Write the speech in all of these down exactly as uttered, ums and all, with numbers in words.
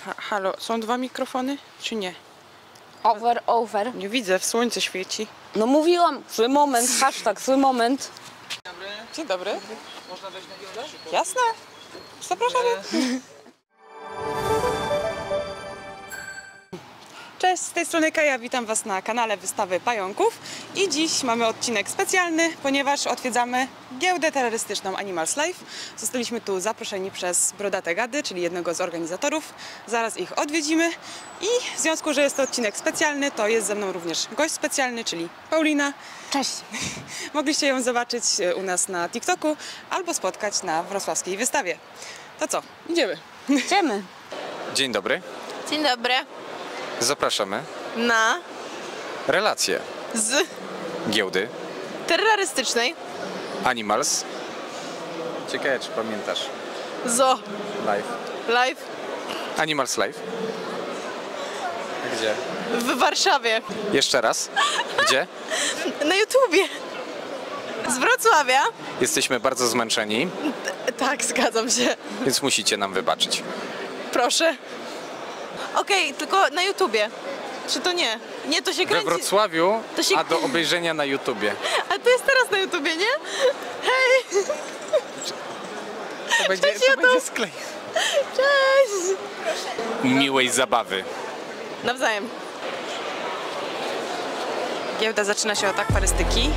Ha, halo, są dwa mikrofony, czy nie? Over, over. Nie widzę, w słońce świeci. No mówiłam, zły moment, hashtag, zły moment. Dzień dobry. Można wejść na giełdę? Jasne. Zapraszamy. Cześć, z tej strony Kaja, witam Was na kanale Wystawy Pająków i dziś mamy odcinek specjalny, ponieważ odwiedzamy giełdę terrorystyczną Animals Life. Zostaliśmy tu zaproszeni przez Brodate Gady, czyli jednego z organizatorów. Zaraz ich odwiedzimy i w związku, że jest to odcinek specjalny, to jest ze mną również gość specjalny, czyli Paulina. Cześć. Mogliście ją zobaczyć u nas na TikToku albo spotkać na wrocławskiej wystawie. To co? Idziemy. Idziemy. Dzień dobry. Dzień dobry. Zapraszamy. Na Relacje z giełdy terrorystycznej Animals. Ciekawe, czy pamiętasz. Zo Live. Live Animals Live. Gdzie? w Warszawie. Jeszcze raz. Gdzie? Na YouTubie. Z Wrocławia. Jesteśmy bardzo zmęczeni, Tak, zgadzam się. więc musicie nam wybaczyć. Proszę. Okej, tylko na YouTubie. Czy to nie? Nie, to się We kręci. Wrocławiu, To się- a do obejrzenia na YouTubie. A to jest teraz na YouTubie, nie? Hej! To będzie, Cześć, to YouTube. będzie sklej. Cześć! Miłej zabawy. Nawzajem. Giełda zaczyna się od akwarystyki.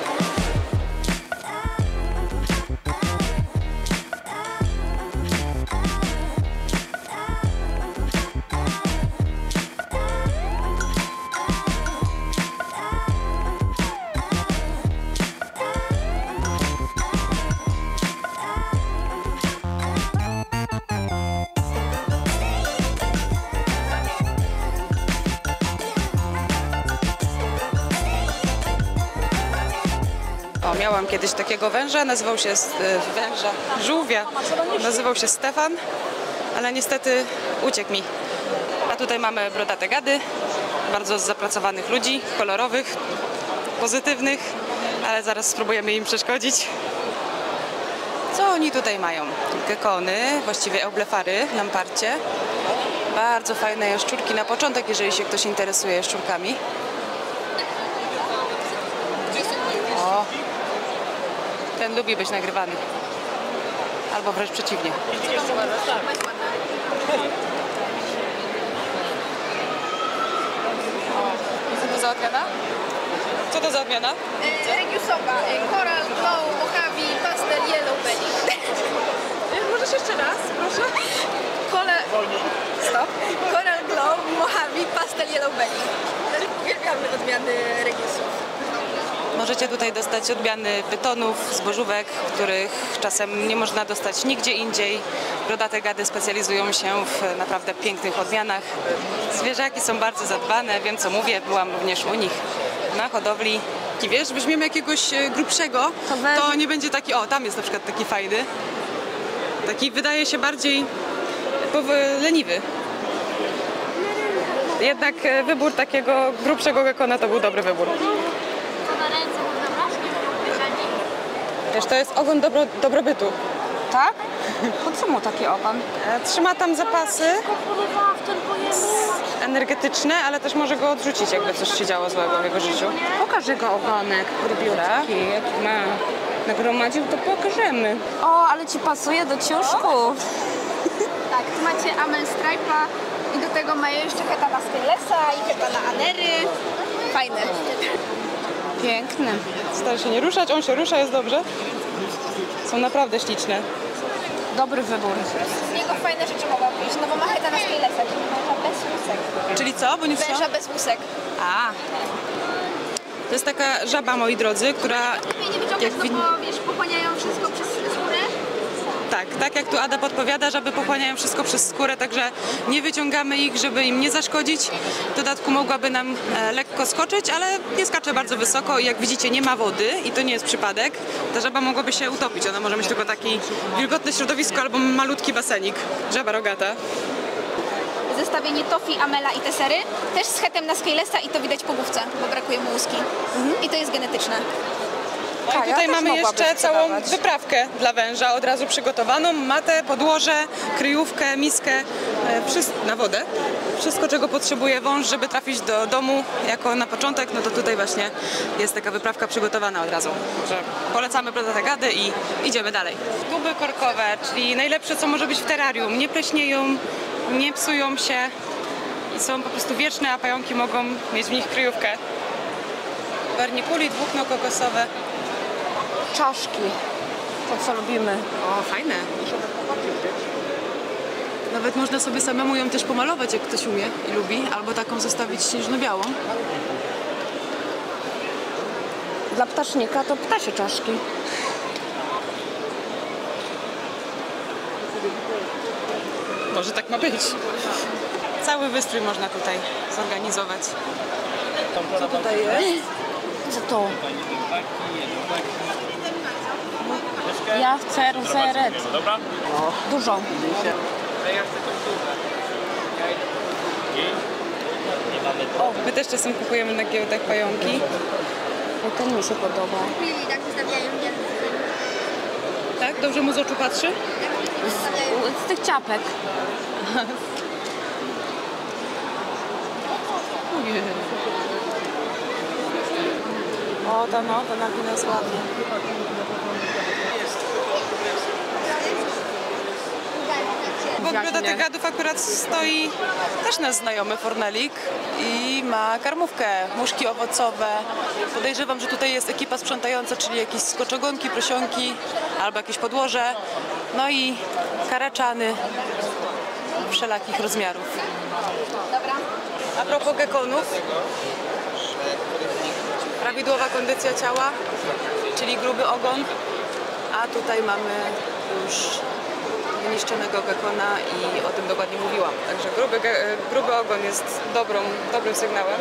O, miałam kiedyś takiego węża, nazywał się e, węża, żółwia, nazywał się Stefan, ale niestety uciekł mi. A tutaj mamy Brodate Gady, bardzo zapracowanych ludzi, kolorowych, pozytywnych, ale zaraz spróbujemy im przeszkodzić. Co oni tutaj mają? Gekony, właściwie eublefary, lamparcie. Bardzo fajne jaszczurki na początek, jeżeli się ktoś interesuje jaszczurkami. O, ten lubi być nagrywany. Albo wręcz przeciwnie. Co to za odmiana? Co to za odmiana? Regiusowa, Coral Glow, Mojave, Pastel Yellow Belly. Możesz jeszcze raz, proszę? Kole... Stop. Coral Glow, Mojave, Pastel Yellow Belly. Uwielbiamy odmiany Regiusów. Możecie tutaj dostać odmiany pytonów, zbożówek, których czasem nie można dostać nigdzie indziej. Brodate Gady specjalizują się w naprawdę pięknych odmianach. Zwierzaki są bardzo zadbane, wiem co mówię, byłam również u nich na hodowli. I wiesz, weźmiemy jakiegoś e, grubszego, To weź- to nie będzie taki, o tam jest na przykład taki fajny. Taki wydaje się bardziej pow- leniwy. Jednak e, wybór takiego grubszego gekona to był dobry wybór. Wiesz, to jest ogon dobro, dobrobytu. Tak? Po co mu taki ogon? E, Trzyma tam zapasy energetyczne, ale też może go odrzucić, jakby coś się działo złego w jego życiu. Pokaż jego ogonek, grubiutki, jaki ma. Nagromadził, to pokażemy. O, ale ci pasuje do ciuszków. Tak, tu macie Amel Stripe'a i do tego mają jeszcze Hetana Skylesa i Hetana Anery. Fajne. Piękny. Stara się nie ruszać, on się rusza, jest dobrze. Są naprawdę śliczne. Dobry wybór. Z niego fajne rzeczy mogą wyjść. No bo ma Hetana Skylesa, czyli węża bez łusek. Czyli co? Bo nie Węża słyszałam? bez łusek. A. To jest taka żaba, moi drodzy, która... Lepiej nie wyciągać, Jak no wid... bo wiesz, pochłaniają wszystko przez skórę. Tak, tak jak tu Ada podpowiada, żeby pochłaniają wszystko przez skórę, także nie wyciągamy ich, żeby im nie zaszkodzić. W dodatku mogłaby nam e, lekko skoczyć, ale nie skacze bardzo wysoko i jak widzicie nie ma wody i to nie jest przypadek. Ta żaba mogłaby się utopić, ona może mieć tylko taki wilgotne środowisko albo malutki basenik. Żaba rogata. Zestawienie Tofi, Amela i Tessery. Też z hetem na Skylesa i to widać po główce, bo brakuje mu łuski. I to jest genetyczne. No Tak, i tutaj ja też mamy mogłaby jeszcze całą sprzedawać. wyprawkę dla węża, od razu przygotowaną. Matę, podłoże, kryjówkę, miskę. e, wszystko, na wodę. Wszystko, czego potrzebuje wąż, żeby trafić do domu jako na początek, no to tutaj właśnie jest taka wyprawka przygotowana od razu. Że polecamy Brodatę Gadę i idziemy dalej. Tuby korkowe, czyli najlepsze, co może być w terrarium. Nie pleśnieją, nie psują się i są po prostu wieczne, a pająki mogą mieć w nich kryjówkę. Wernikuli dwóchno kokosowe. Czaszki. To, co lubimy. O, fajne. Nawet można sobie samemu ją też pomalować, jak ktoś umie i lubi, albo taką zostawić śnieżno-białą. Dla ptasznika to ptasie czaszki. Może tak ma być. Cały wystrój można tutaj zorganizować. Co tutaj jest? Co to? Ja chcę rozeret. Dużo. O, my też czasem kupujemy na giełdach pająki. O, ten mi się podoba. Tak wystawiają Tak? Dobrze mu z oczu patrzy? Z, z tych ciapek. O, ta no, ta nagina jest ładnie. Obok Brodatych Gadów akurat stoi też nasz znajomy fornelik i ma karmówkę, muszki owocowe. Podejrzewam, że tutaj jest ekipa sprzątająca, czyli jakieś skoczogonki, prosionki albo jakieś podłoże. No i karaczany wszelakich rozmiarów. A propos gekonów, prawidłowa kondycja ciała, czyli gruby ogon, a tutaj mamy już wyniszczonego gekona i o tym dokładnie mówiłam. Także gruby, ge- gruby ogon jest dobrą, dobrym sygnałem.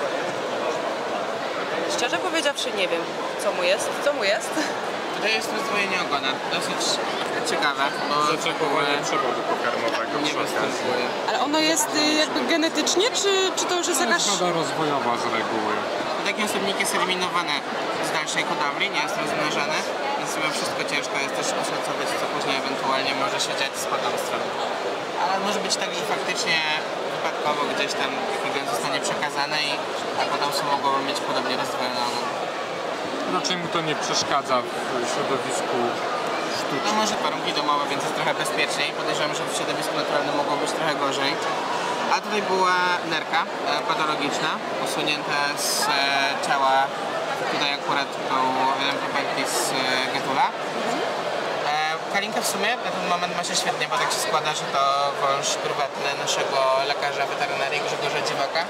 Szczerze powiedziawszy nie wiem, co mu jest. Co mu jest? To jest rozdwojenie ogona. Dosyć ciekawe, bo Zaczekowanie przewodu pokarmowego nie przy okazji. występuje. Ale ono jest y, jakby genetycznie, czy, czy to już jest To jakaś... jest metoda rozwojowa z reguły. Takie osobniki jest eliminowane z dalszej hodowli, nie jest rozmnażane, więc mimo wszystko ciężko jest też oszacować, co później ewentualnie może się dziać z potomstwem. Ale może być tak, że faktycznie wypadkowo gdzieś tam gen zostanie przekazany i a potomstwo mogłoby mieć podobnie rozdwojony ogon. Raczej mu to nie przeszkadza w środowisku No sztucznym. może warunki domowe, więc jest trochę bezpieczniej. Podejrzewam, że w środowisku naturalnym mogło być trochę gorzej. A tutaj była nerka e, patologiczna, usunięta z e, ciała. Tutaj akurat był Lempropentis e, getula. E, Kalinka w sumie na ten moment ma się świetnie, bo tak się składa, że to wąż prywatny naszego lekarza weterynarii Grzegorza Dziwaka.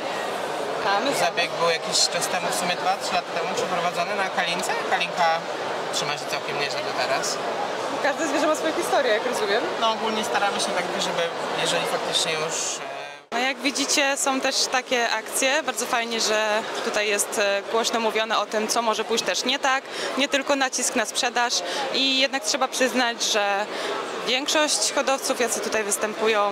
Zabieg był jakiś czas temu, w sumie dwa trzy lata temu przeprowadzony na Kalince. Kalinka trzyma się całkiem nieźle do teraz. Każde zwierzę ma swoją historię, jak rozumiem. No ogólnie staramy się tak, żeby jeżeli faktycznie już... e, No jak widzicie, są też takie akcje. Bardzo fajnie, że tutaj jest e, głośno mówione o tym, co może pójść też nie tak. Nie tylko nacisk na sprzedaż. I jednak trzeba przyznać, że większość hodowców, jacy tutaj występują,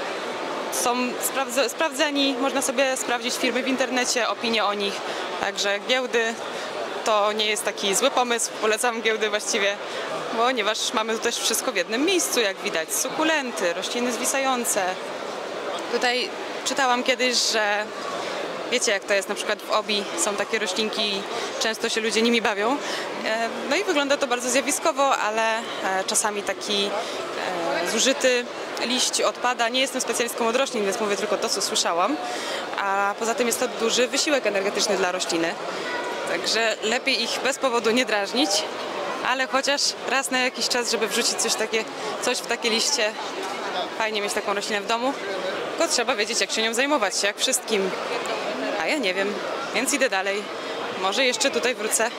są sprawdze- sprawdzeni. Można sobie sprawdzić firmy w internecie, opinie o nich. Także giełdy to nie jest taki zły pomysł. Polecam giełdy właściwie, ponieważ mamy tu też wszystko w jednym miejscu, jak widać. Sukulenty, rośliny zwisające. Tutaj czytałam kiedyś, że wiecie jak to jest, na przykład w obi są takie roślinki i często się ludzie nimi bawią. E, No i wygląda to bardzo zjawiskowo, ale e, czasami taki e, zużyty liść odpada. Nie jestem specjalistką od roślin, więc mówię tylko to, co słyszałam. A poza tym jest to duży wysiłek energetyczny dla rośliny. Także lepiej ich bez powodu nie drażnić, ale chociaż raz na jakiś czas, żeby wrzucić coś, takie, coś w takie liście. Fajnie mieć taką roślinę w domu, tylko trzeba wiedzieć, jak się nią zajmować, jak wszystkim. A ja nie wiem, więc idę dalej. Może jeszcze tutaj wrócę.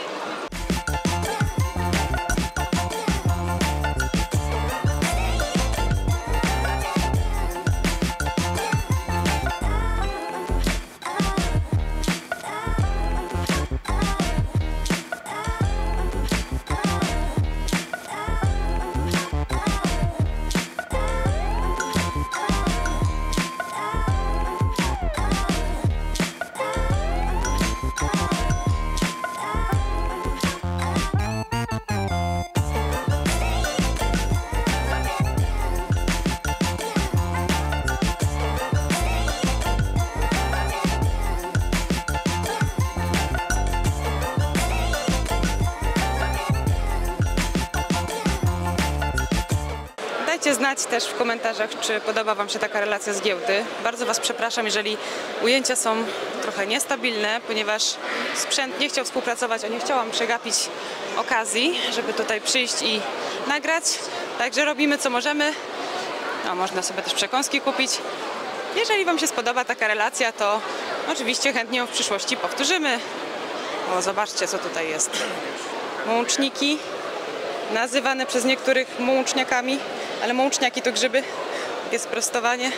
znać też w komentarzach, czy podoba Wam się taka relacja z giełdy. Bardzo Was przepraszam, jeżeli ujęcia są trochę niestabilne, ponieważ sprzęt nie chciał współpracować, a nie chciałam przegapić okazji, żeby tutaj przyjść i nagrać. Także robimy co możemy. No, można sobie też przekąski kupić. Jeżeli Wam się spodoba taka relacja, to oczywiście chętnie ją w przyszłości powtórzymy. O, zobaczcie, co tutaj jest. Mączniki, nazywane przez niektórych mączniakami, ale mączniaki to grzyby. Jest prostowanie.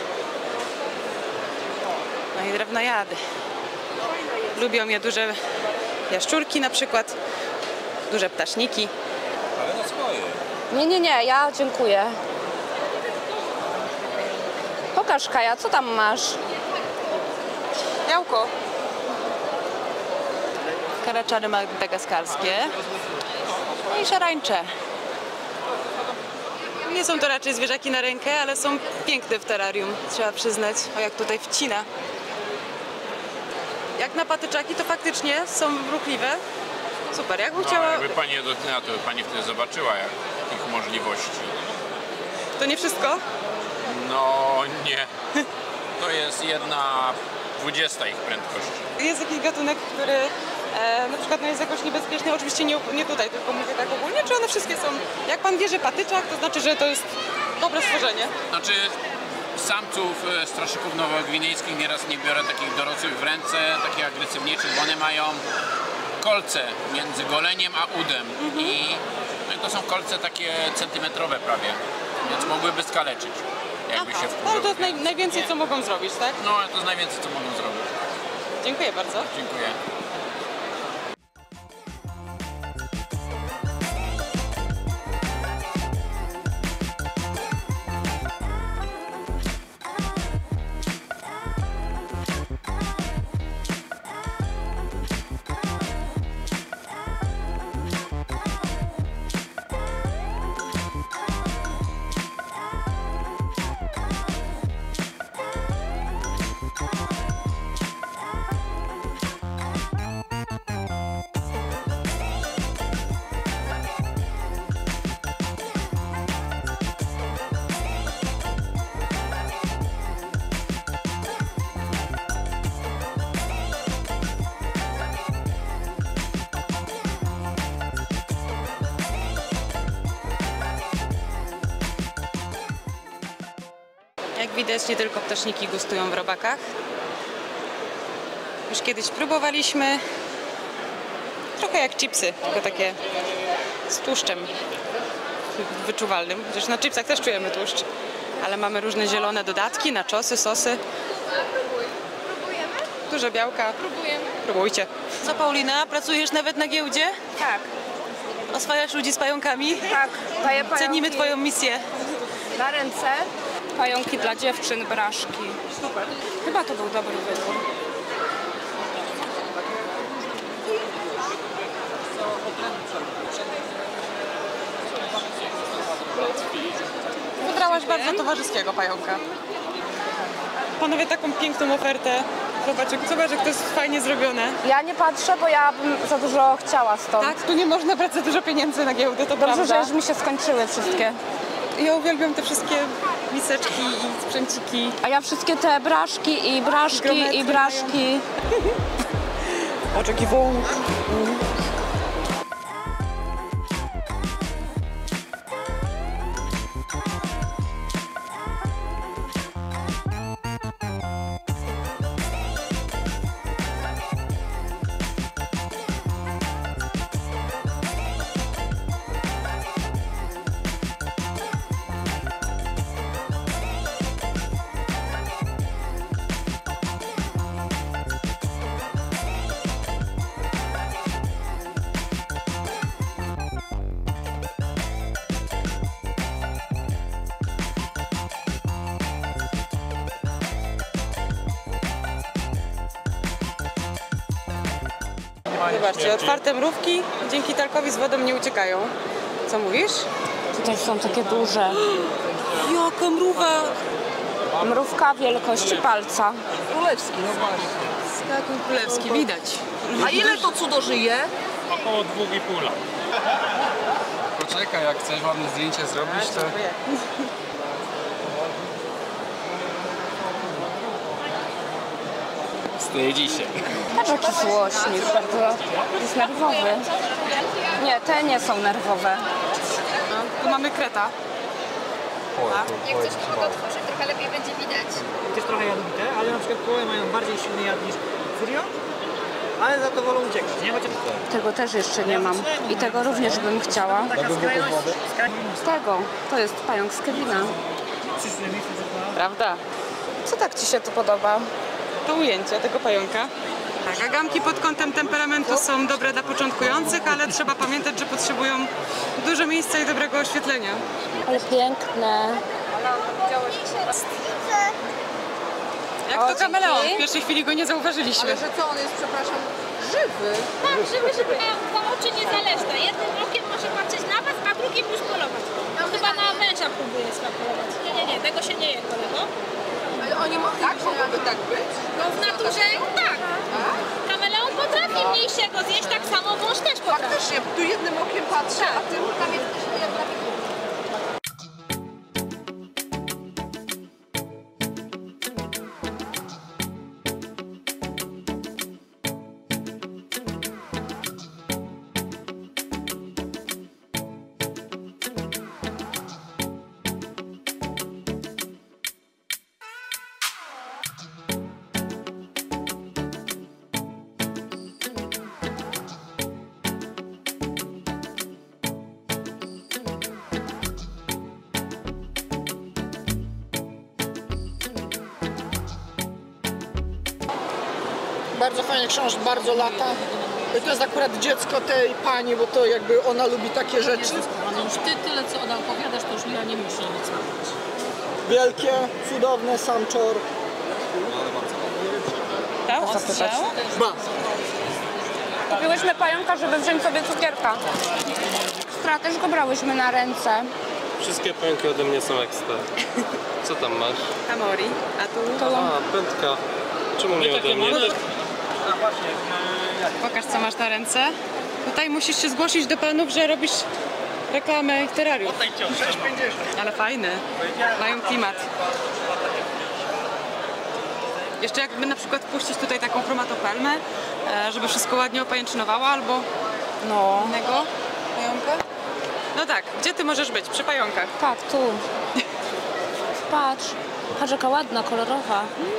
No i drewnojady. Lubią je duże jaszczurki na przykład, duże ptaszniki. Nie, nie, nie, ja dziękuję. Pokaż, Kaja, co tam masz? Białko. Karaczany madagaskarskie. No i szarańcze. Nie są to raczej zwierzaki na rękę, ale są piękne w terrarium, trzeba przyznać. O, jak tutaj wcina. Jak na patyczaki, to faktycznie są ruchliwe. Super, jakbym No, chciała... jakby pani je dotknęła, to by pani wtedy zobaczyła jak, ich możliwości. To nie wszystko? No nie. To jest jedna dwudziesta ich prędkości. Jest jakiś gatunek, który e, na przykład no jest jakoś niebezpieczny, oczywiście nie, nie tutaj, tylko mówię tak ogólnie, czy one wszystkie są... Jak pan wie, że patyczak, to znaczy, że to jest dobre stworzenie. Znaczy samców e, straszyków nowogwinejskich nieraz nie biorę takich dorosłych w ręce, takich agresywniejszych, bo one mają kolce między goleniem a udem i, no i to są kolce takie centymetrowe prawie, więc mogłyby skaleczyć, jakby Aha, się no wkurzyły. to jest naj, najwięcej, co mogą zrobić, tak? No to jest najwięcej, co mogą zrobić. Dziękuję bardzo. Dziękuję. Jak widać, nie tylko ptaszniki gustują w robakach. Już kiedyś próbowaliśmy. Trochę jak chipsy, tylko takie z tłuszczem wyczuwalnym. Chociaż na chipsach też czujemy tłuszcz. Ale mamy różne zielone dodatki, naczosy, sosy. Dużo białka. Próbujemy. Próbujcie. Co, Paulina? Pracujesz nawet na giełdzie? Tak, Oswajasz ludzi z pająkami? tak. Daję pająki Cenimy Twoją misję. na ręce. Pająki dla dziewczyn, braszki. Super. Chyba to był dobry wybór. Wybrałaś bardzo towarzyskiego pająka. Panowie, taką piękną ofertę. Zobacz, jak- zobacz, jak to jest fajnie zrobione. Ja nie patrzę, bo ja bym za dużo chciała stąd. Tak, tu nie można brać za dużo pieniędzy na giełdę, to Dobrze, że prawda. już mi się skończyły wszystkie. Ja uwielbiam te wszystkie miseczki i sprzęciki. A ja wszystkie te braszki i braszki Grometry i braszki. Oczekiwał. Zobaczcie, otwarte mrówki dzięki talkowi z wodą nie uciekają. Co mówisz? Tutaj są takie duże. Jaka mrówa! Mrówka wielkości palca. Królewski, no właśnie. Skakun królewski, widać. A ile to cudo żyje? Około dwóch i pół lat. Poczekaj, jak chcesz ładne zdjęcie zrobić, to... nie dzisiaj. Patrz jaki złośnik, bardzo jest nerwowy. Nie, te nie są nerwowe. Tu mamy kreta. Jak coś to mogę otworzyć, trochę lepiej będzie widać. Jest trochę jadowite, ale na przykład koły mają bardziej silny jad niż Furio, ale za to wolą uciekać, nie? Chociaż... Tego też jeszcze nie mam. I tego również bym chciała. Taka skrajność, Tego, to jest pająk z Kevina. Prawda? Co tak ci się tu podoba? To ujęcie tego pająka. Tak, agamki pod kątem temperamentu są dobre dla początkujących, ale trzeba pamiętać, że potrzebują dużo miejsca i dobrego oświetlenia. Ale piękne. Jak O, to kameleon, dzięki. w pierwszej chwili go nie zauważyliśmy. Że co, on jest, przepraszam, żywy? Tak, żeby, żeby miał dwa oczy niezależne. Jednym okiem może patrzeć na was, a drugim już polować. No chyba na węża próbuje polować. Nie, nie, nie, tego się nie je, kolego. Ale oni mogą tak, mogłoby tak być? No w naturze tak. Kameleon potrafi mniejszego zjeść, tak samo wąż też potrafi. Faktycznie, tu jednym okiem patrzę, a tym tam jest jedna. Bardzo fajny książ, bardzo lata. To jest akurat dziecko tej pani, bo to jakby ona lubi takie rzeczy. Ale już ty tyle, co ona opowiadasz, to już ja nie muszę nic mówić. Wielkie, cudowne, samczor. Tak? Ostrzał? Ba. Kupiłyśmy pająka, żeby wziąć sobie cukierka. Stra, też go brałyśmy na ręce. Wszystkie pęki ode mnie są ekstra. Co tam masz? Amori, a tu... A, pętka. Czemu nie ode mnie? Też... Pokaż, co masz na ręce. Tutaj musisz się zgłosić do panów, że robisz reklamę ich terrarium. Ale fajne. Mają klimat. Jeszcze jakby na przykład puścić tutaj taką chromatopelmę, e, żeby wszystko ładnie opajęczynowało, albo No. innego pająka. No tak, gdzie ty możesz być? Przy pająkach. Tak, tu. Patrz. Patrz jaka ładna, kolorowa.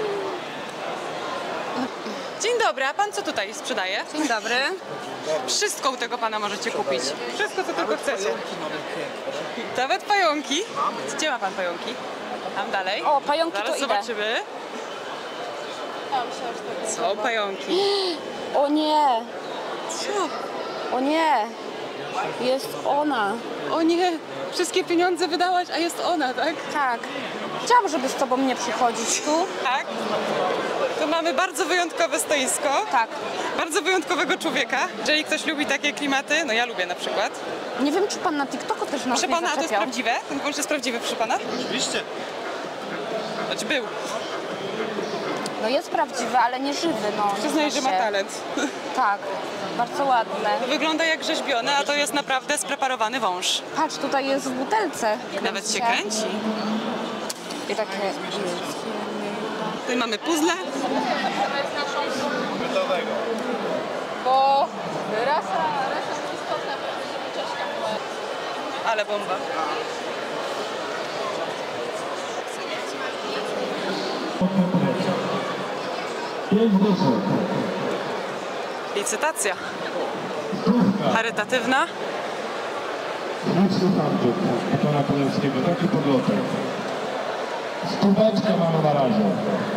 Dzień dobry, a pan co tutaj sprzedaje? Dzień dobry. Wszystko u tego pana możecie kupić. Wszystko, co tylko chcecie. Nawet pająki. Gdzie ma pan pająki? Tam dalej. O, pająki Zaraz to idę. zobaczymy. Są pająki. O nie, Co? o nie. Jest ona. O nie, wszystkie pieniądze wydałaś, a jest ona, tak? Tak. Chciałam, żeby z tobą nie przychodzić tu. Tak. Tu mamy bardzo wyjątkowe stoisko. Tak. Bardzo wyjątkowego człowieka. Jeżeli ktoś lubi takie klimaty, no ja lubię na przykład. Nie wiem, czy pan na TikToku też nas Proszę nie pana, a to jest zaczepiał. prawdziwe? Ten wąż jest prawdziwy, proszę pana? Oczywiście. Znaczy był. No jest prawdziwy, ale nie żywy, no. Przyznaję, że ma się. talent. Tak, bardzo ładne. Wygląda jak rzeźbiony, a to jest naprawdę spreparowany wąż. Patrz, tutaj jest w butelce. Nawet się kręci. I takie... Tutaj mamy puzzle. Bo rasa, rasa jest istotna, bo czeszka była. Ale bomba. Licytacja. Charytatywna. Liczny Samczyk, pana Polewskiego, taki podlotek. Stóweczkę mamy na razie.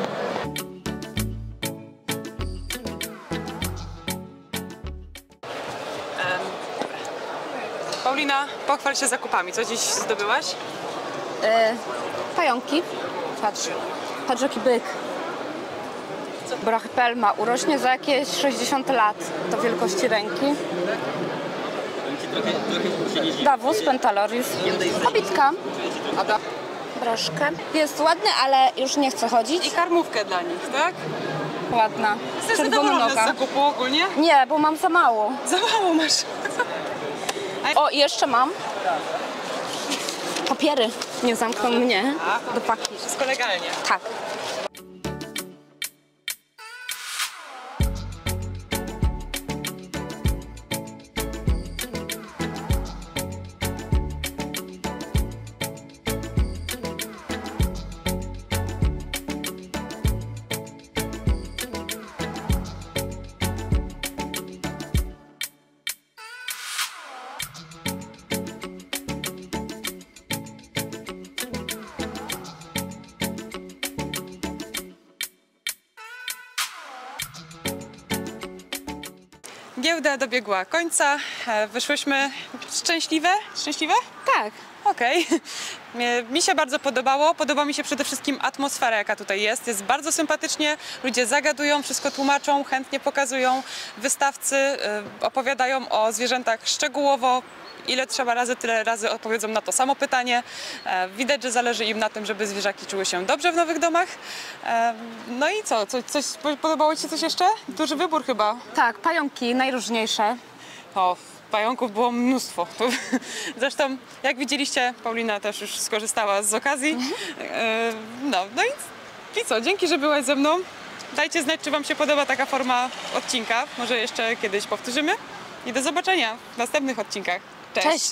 Paulina, pochwal się zakupami. Co dziś zdobyłaś? E, pająki. Patrz, patrz jaki byk. Brachypelma urośnie za jakieś sześćdziesiąt lat do wielkości ręki. Davus pentaloris. Kobitka. Broszkę. Jest ładny, ale już nie chce chodzić. I karmówkę dla nich, tak? Ładna. Jesteś zadowolona z zakupu ogólnie? Nie, bo mam za mało. Za mało masz. O, i jeszcze mam papiery. Nie zamkną mnie do paki. Wszystko legalnie. Tak. Giełda dobiegła końca. E, Wyszłyśmy szczęśliwe? Szczęśliwe? Tak. Okej. Okay. Mi się bardzo podobało. Podoba mi się przede wszystkim atmosfera, jaka tutaj jest. Jest bardzo sympatycznie. Ludzie zagadują, wszystko tłumaczą, chętnie pokazują. Wystawcy y, opowiadają o zwierzętach szczegółowo. Ile trzeba razy, tyle razy odpowiedzą na to samo pytanie. E, widać, że zależy im na tym, żeby zwierzaki czuły się dobrze w nowych domach. E, no i co? Co coś, podobało ci się coś jeszcze? Duży wybór chyba. Tak, pająki najróżniejsze. O, pająków było mnóstwo. Zresztą, jak widzieliście, Paulina też już skorzystała z okazji. E, no, no i, i co? Dzięki, że byłaś ze mną. Dajcie znać, czy wam się podoba taka forma odcinka. Może jeszcze kiedyś powtórzymy. I do zobaczenia w następnych odcinkach. Cześć! Cześć.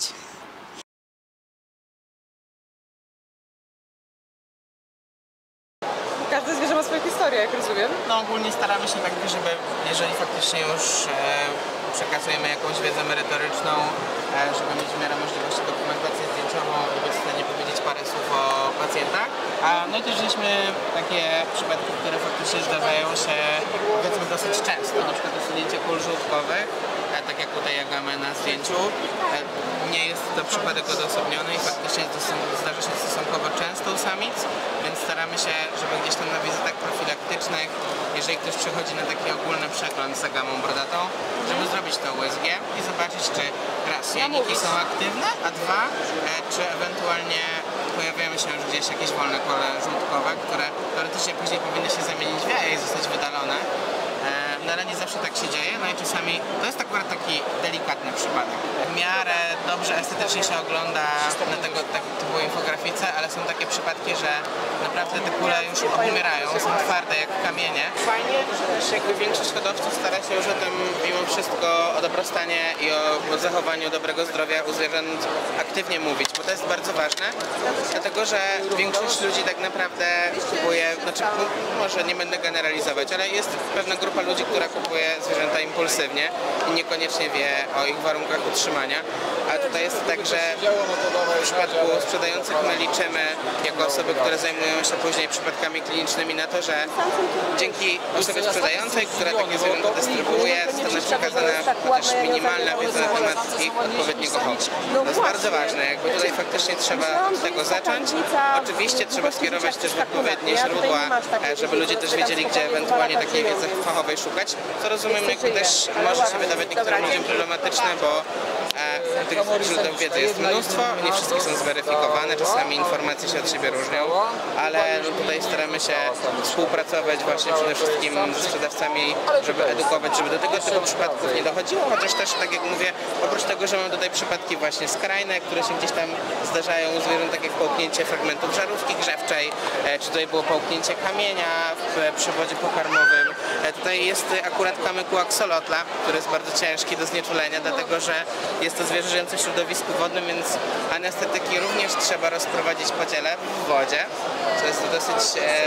Każde zwierzę ma swoją historię, jak rozumiem. No ogólnie staramy się tak, żeby jeżeli faktycznie już e, przekazujemy jakąś wiedzę merytoryczną, e, żeby mieć w miarę możliwości dokumentację zdjęciową i być w stanie powiedzieć parę słów o pacjentach. A no i też żeśmy takie przypadki, które faktycznie zdarzają się powiedzmy dosyć często, na przykład usunięcie kul żółtkowych, e, tak jak tutaj jak mamy na zdjęciu. E, nie jest to przypadek odosobniony i faktycznie to są, zdarza się stosunkowo często u samic, więc staramy się, żeby gdzieś tam na wizytach profilaktycznych, jeżeli ktoś przychodzi na taki ogólny przegląd za gamą brodatą, żeby zrobić to U S G i zobaczyć, czy raz jajniki są aktywne, a dwa, e, czy ewentualnie pojawiają się już gdzieś jakieś wolne kole żółtkowe, które teoretycznie później powinny się zamienić w jaja i zostać wydalone. No ale nie zawsze tak się dzieje, no i czasami to jest akurat taki delikatny przypadek. W miarę dobrze estetycznie się ogląda na tego typu infografice, ale są takie przypadki, że naprawdę te kule już obumierają, są twarde jak kamienie. Fajnie, że też jakby większość hodowców stara się już o tym mimo wszystko, o dobrostanie i o, o zachowaniu dobrego zdrowia u zwierząt aktywnie mówić, bo to jest bardzo ważne, dlatego że większość ludzi tak naprawdę kupuje, znaczy może nie będę generalizować, ale jest pewna grupa ludzi, która kupuje zwierzęta impulsywnie i niekoniecznie wie o ich warunkach utrzymania. A tutaj jest tak, że w przypadku sprzedających my liczymy jako osoby, które zajmują się później przypadkami klinicznymi na to, że dzięki osobie sprzedającej, która takie zwierzęta dystrybuuje, zostanie przekazana chociaż minimalna wiedza na temat ich odpowiedniego chowu. To jest bardzo ważne, jakby tutaj faktycznie trzeba od tego zacząć. Oczywiście trzeba skierować też w odpowiednie źródła, żeby ludzie też wiedzieli, gdzie ewentualnie takiej wiedzy fachowej szukać, co rozumiem, jakby też może się wydawać niektórym ludziom problematyczne, bo e, tych źródeł wiedzy jest mnóstwo, nie wszystkie są zweryfikowane, czasami informacje się od siebie różnią, ale no, tutaj staramy się współpracować właśnie przede wszystkim ze sprzedawcami, żeby edukować, żeby do tego typu przypadków nie dochodziło, chociaż też, tak jak mówię, oprócz tego, że mamy tutaj przypadki właśnie skrajne, które się gdzieś tam zdarzają u zwierząt, tak jak połknięcie fragmentów żarówki grzewczej, e, czy tutaj było połknięcie kamienia w przewodzie pokarmowym. E, tutaj jest akurat kamyku axolotla, który jest bardzo ciężki do znieczulenia, dlatego że jest to zwierzę żyjące w środowisku wodnym, więc anestetyki również trzeba rozprowadzić po ciele w wodzie, co jest dosyć, e,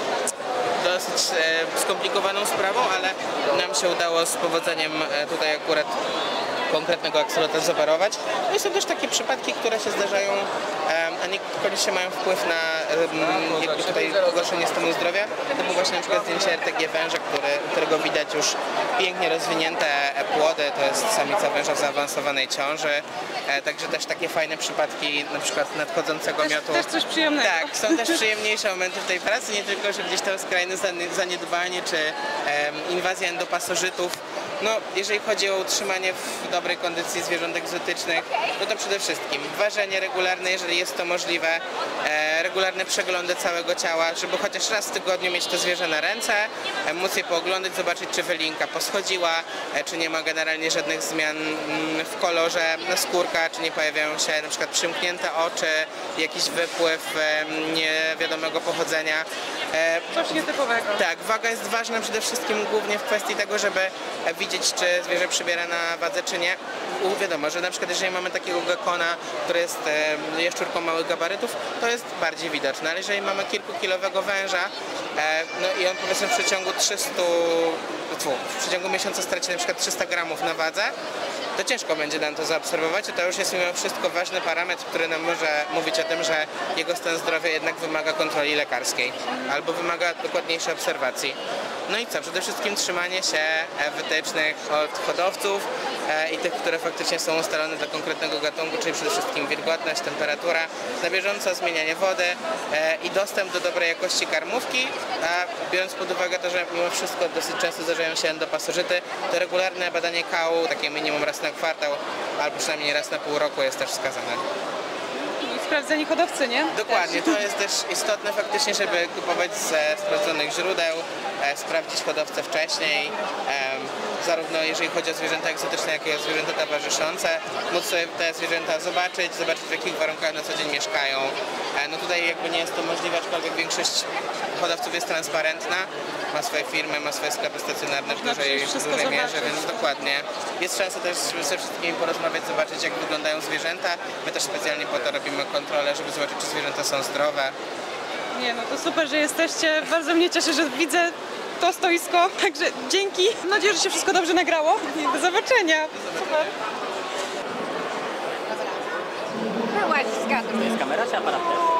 dosyć e, skomplikowaną sprawą, ale nam się udało z powodzeniem e, tutaj akurat konkretnego aksolotla zoperować. No i są też takie przypadki, które się zdarzają, a niekoniecznie mają wpływ na jakby tutaj pogorszenie stanu zdrowia. To było właśnie na przykład zdjęcie R T G węża, który, którego widać już pięknie rozwinięte płody, to jest samica węża w zaawansowanej ciąży. Także też takie fajne przypadki, na przykład nadchodzącego też, miotu. Też coś przyjemnego. Tak, są też przyjemniejsze momenty w tej pracy, nie tylko, że gdzieś tam skrajne zaniedbanie czy um, inwazja endopasożytów. No, jeżeli chodzi o utrzymanie w dobrej kondycji zwierząt egzotycznych, no to przede wszystkim ważenie regularne, jeżeli jest to możliwe, e, regularne przeglądy całego ciała, żeby chociaż raz w tygodniu mieć to zwierzę na ręce, e, móc je pooglądać, zobaczyć, czy wylinka poschodziła, e, czy nie ma generalnie żadnych zmian mm, w kolorze skórka, czy nie pojawiają się na przykład przymknięte oczy, jakiś wypływ e, niewiadomego pochodzenia. E, Coś nietypowego. Tak, waga jest ważna przede wszystkim głównie w kwestii tego, żeby widzieć, czy zwierzę przybiera na wadze, czy nie. Wiadomo, że na przykład jeżeli mamy takiego gekona, który jest e, jaszczurką małych gabarytów, to jest bardziej widoczne, ale jeżeli mamy kilkukilowego węża, e, no i on powiedzmy w przeciągu trzystu tfu, w przeciągu miesiąca straci na przykład trzysta gramów na wadze, to ciężko będzie nam to zaobserwować. To już jest mimo wszystko ważny parametr, który nam może mówić o tym, że jego stan zdrowia jednak wymaga kontroli lekarskiej albo wymaga dokładniejszej obserwacji. No i co? Przede wszystkim trzymanie się wytycznych od hodowców e, i tych, które faktycznie są ustalone dla konkretnego gatunku, czyli przede wszystkim wilgotność, temperatura, na bieżąco zmienianie wody e, i dostęp do dobrej jakości karmówki, a biorąc pod uwagę to, że mimo wszystko dosyć często zdarzają się endopasożyty, to regularne badanie kału, takie minimum raz na kwartał, albo przynajmniej raz na pół roku jest też wskazane. I sprawdzenie hodowcy, nie? Dokładnie, to jest też istotne faktycznie, żeby kupować ze sprawdzonych źródeł, e, sprawdzić hodowcę wcześniej, e, zarówno jeżeli chodzi o zwierzęta egzotyczne, jak i o zwierzęta towarzyszące, móc sobie te zwierzęta zobaczyć, zobaczyć w jakich warunkach na co dzień mieszkają. E, no tutaj jakby nie jest to możliwe, aczkolwiek większość hodowców jest transparentna, ma swoje firmy, ma swoje sklepy stacjonarne w dużej, w dużej mierze, więc dokładnie. Jest szansa też ze wszystkimi porozmawiać, zobaczyć jak wyglądają zwierzęta. My też specjalnie po to robimy kontrolę, żeby zobaczyć, czy zwierzęta są zdrowe. Nie, no to super, że jesteście. Bardzo mnie cieszy, że widzę to stoisko. Także dzięki. Mam nadzieję, że się wszystko dobrze nagrało. I do zobaczenia. Super. Byłaś z kadru. Jest kamera czy aparat też?